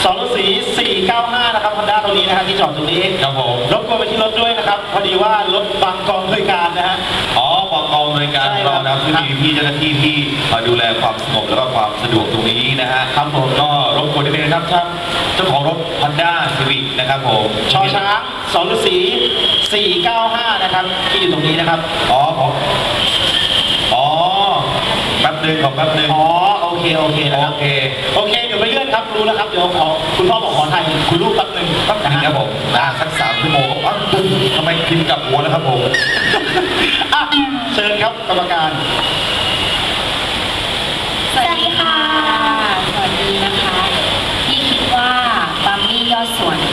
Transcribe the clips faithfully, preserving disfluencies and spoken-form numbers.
สองรถสีสี่เก้าห้านะครับฮอนด้าตรงนี้นะฮะที่จอดตรงนี้ครับผมรบกวนไปที่รถด้วยนะครับพอดีว่ารถบางกองบริการนะฮะอ๋อบางกองบริการเรานะซึ่งมีพี่เจ้าหน้าที่ที่มาดูแลความสงบแล้วก็ความสะดวกตรงนี้นะฮะครับผมก็รบกวนนิดนึงนะครับท่านเจ้าของรถ Honda Civic นะครับผมชอช้างสองรถสีสี่เก้าห้านะครับที่อยู่ตรงนี้นะครับอ๋อของอ๋อแป๊บนึงของแป๊บนึงอ๋อโอเคโอเคนะคโอรับเคโอเคเดี๋ยวไปเลื่อนครับรู้แล้วครับเดี๋ยวขอคุณพ่อบอกขอถ่ายคุณลูกแป๊บนึงแป๊บนึงครับผมนะสักสามชั่วโมงอ๋อทำไมพิมพ์กลับหัวแล้วครับผมอ่ะเชิญครับกรรมการสวัสดีค่ะสวัสดีนะคะพี่คิดว่าบัมมี่ยอดสวย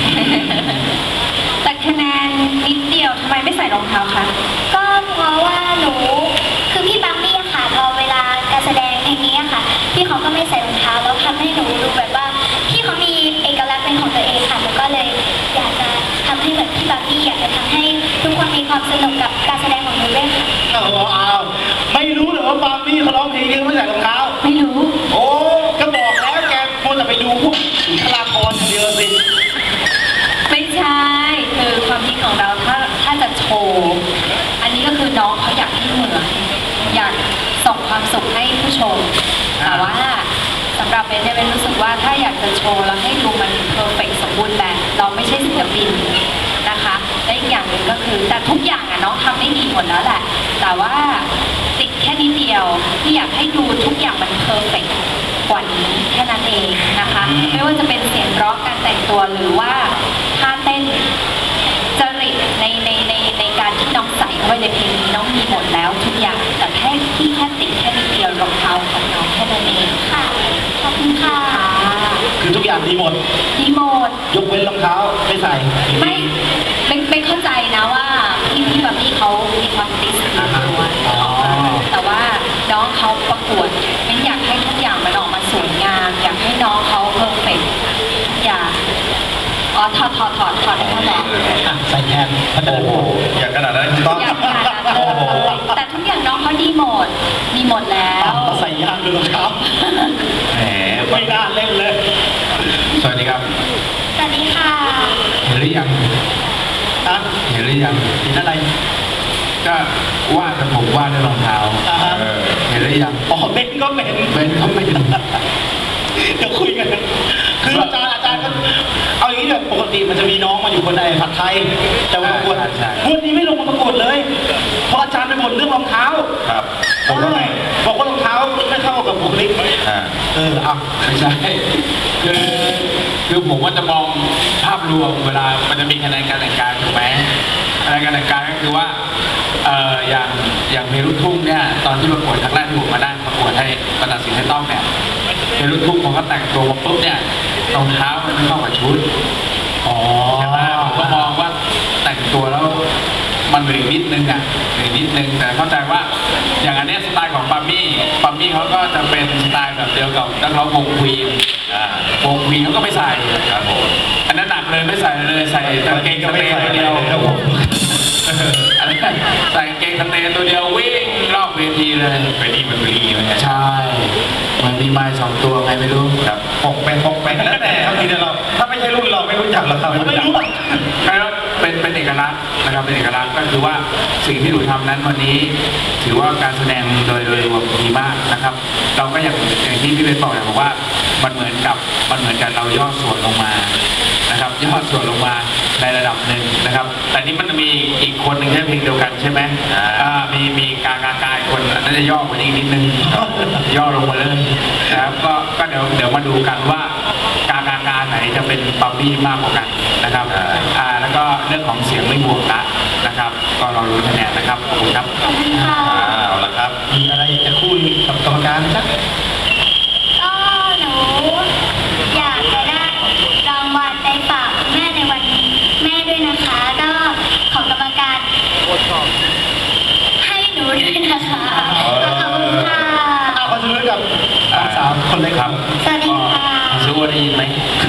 แต่คะแนนนิดเดียวทำไมไม่ใส่รองเท้าคะก็เพราะว่าหนูคือพี่บัมมี่ค่ะพอเวลาการแสดงเพลงนี้ค่ะพี่เขาก็ไม่ใส่รองเท้าแล้วทำให้หนูดูแบบว่าพี่เขามีเอกลักษณ์เป็นของตัวเองค่ะหนูก็เลยอยากจะทำให้เหมือนพี่บัมมี่อยากจะทำให้ทุกคนมีความสนุกกับการแสดงของหนูด้วยค่ะอ้าวอ้าวไม่รู้เหรอว่าบัมมี่เขาร้องเพลงนี้ไม่ใส่รองเท้าไม่รู้โอ้ก็บอกแล้วแกควรจะไปดูพวกสุนทราภรณ์อย่างเดียวสิไม่ใช่คือความคิดของเราถ้าถ้าจะโชว์อันนี้ก็คือน้องเขาอยากให้เหมือนอยากส่งความสุขให้ผู้ชมแต่ว่าสำหรับเบนเนี่ยเบนรู้สึกว่าถ้าอยากจะโชว์แล้วให้ดูมันเพอร์เฟกต์สมบูรณ์แบบเราไม่ใช่ศิลปินนะคะและอีกอย่างหนึ่งก็คือแต่ทุกอย่างอะน้องทำได้ดีหมดแล้วแหละแต่ว่าติดแค่นิดเดียวที่อยากให้ดูทุกอย่างมันเพอร์เฟกต์กว่านี้แค่นั้นเองนะคะไม่ว่าจะเป็นเสียงร้องการแต่งตัวหรือว่าท่าเต้นจริตในในในในการที่น้องใส่เข้าไปในเพลงนี้น้องมีหมดแล้วทุกอย่างแต่แค่ที่แค่ติดแค่นิดเดียวรองเท้าของน้องแค่นั้นเองค่ะขอบคุณค่ะคือทุกอย่างดีหมดดีหมดยกเว้นรองเท้าไม่ใส่ไม่ไม่ไม่เข้าใจนะว่าพี่พี่แบบพี่เขามีความติดในตัวแต่ว่าน้องเขาประกวดเป็นอยากให้ทุกอย่างมันออกมาสวยงามอยากให้น้องเขาเพอร์เฟกต์ทุกอย่างอ๋อถอดถอดถอดถอดให้เขาลองใส่แทนพัฒนาโอ้อย่างขนาดนั้นต้องอย่างขนาดนั้นเลยแต่ทุกอย่างน้องเขาดีหมดดีหมดแล้วใส่ยางด้วยรองเท้าแหมไม่น่าเล่นเลยสวัสดีครับสวัสดีค่ะเห็นหรือยังอ่ะเห็นหรือยังเห็นอะไรก็วาดแต่ผมวาดด้วยรองเท้าเห็นหรือยังอ๋อเบนก็เป็นเบนก็เป็นเดี๋ยวคุยกันคืออาจารย์อาจารย์ก็เอาอย่างนี้แบบปกติมันจะมีน้องมาอยู่คนใดผัดไทยแต่ว่าประกวดวันนี้ไม่ลงมาประกวดเลยเพราะอาจารย์ไปบ่นเรื่องรองเท้าครับผมว่าไงบอกว่ารองเท้าไม่เข้ากับบุคลิกเอออ่ะไม่ใช่คือคือผมว่าจะมองภาพรวมเวลามันจะมีคะแนนการแต่งกายถูกไหมคะแนนการแต่งกายก็คือว่าเอ่ออย่างอย่างเพลงลูกทุ่งเนี่ยตอนที่ประกวดครั้งแรกที่ผมมาได้ประกวดให้ประตัดสินให้ต้องเนี่ยเพลงลูกทุ่งผมก็แต่งตัวมาปุ๊บเนี่ยรองเท้ามันไม่เข้ากับชุดอ๋อใช่ไหมผมก็มองว่าแต่งตัวแล้วมันเหลือนิดนึงอ่ะเหลือนิดนึงแต่เข้าใจว่าอย่างอันนี้สไตล์ของปัมมี่ปัมมี่เขาก็จะเป็นสไตล์แบบเดียวกับแล้วเขาวงควีนวงควีนเขาก็ไม่ใส่ครับผมอันนั้นหนักเลยไม่ใส่เลยใส่กางเกงสเตย์ตัวเดียวอะไรใส่กางเกงสเตย์ตัวเดียววิ่งรอบเวทีเลยเวทีมันรีมันใช่มันมีไม้สองตัวไงไม่รู้ครับหกเป็นหกเป็นแล้วแต่ครับทีเดียวเราถ้าไม่ใช่รุ่นเราไม่รู้จักหรอกครับไม่รู้ครับเป็นเป็นเอกลักษณ์นะครับเป็นเอกลักษณ์ก็คือว่าสิ่งที่หนูทำนั้นวันนี้ถือว่าการแสดงโดยโดยรวมดีมากนะครับเราก็อย่างอย่างที่พี่เบนบอกเลยบอกว่ามันเหมือนกับมันเหมือนกับเราย่อส่วนลงมานะครับย่อส่วนลงมาในระดับหนึ่งนะครับแต่นี้มันมีอีกคนหนึ่งใช่เพลงเดียวกันใช่ไหมอ่ามีมีกากากายคนนั้นจะย่อกว่านี้นิดนึงย่อลงมาเลยนะครับก็ก็เดี๋ยวเดี๋ยวมาดูกันว่ากากากาไหนจะเป็นปัมมี่มากกว่ากันนะครับอ่าแล้วก็เรื่องของเสียงไม่บวกละนะครับก็รอรุ้นคะแนนนะครับขอบคุณครับขอบคุณค่ะเอาละครับมีอะไรจะคุยกับกรรมการไหมครับก็หนูอยากจะได้รางวัลไปฝากแม่ในวันแม่ด้วยนะคะก็ของกรรมการให้หนูด้วยนะคะขอบคุณค่ะเอาขอชื่อกับสาวคนเล็กครับสวัสดีค่ะชื่อว่าได้ยินไหม